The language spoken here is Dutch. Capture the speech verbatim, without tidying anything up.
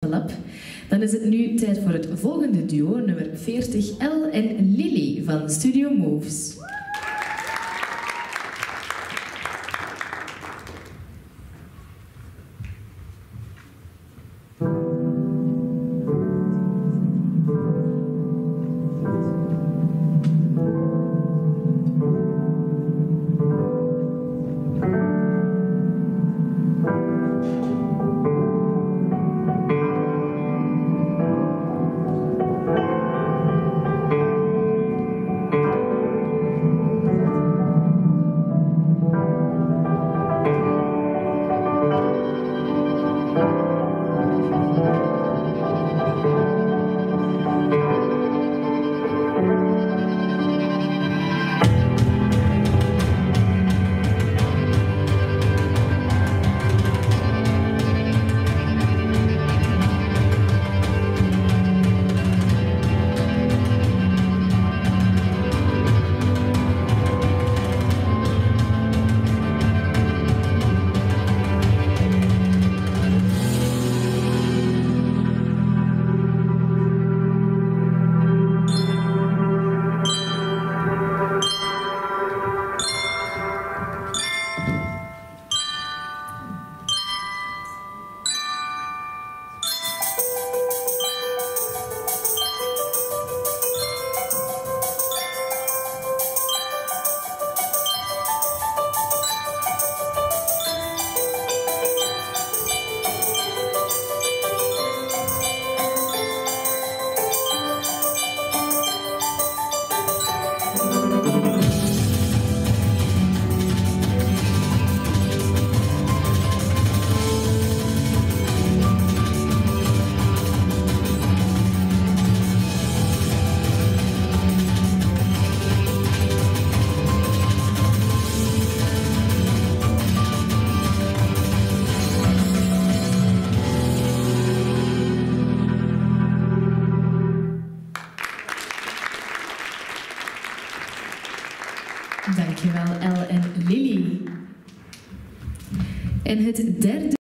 Lab. Dan is het nu tijd voor het volgende duo, nummer veertig, Elle en Lily van Studio Moves. Dankjewel, Elle en Lily. En het derde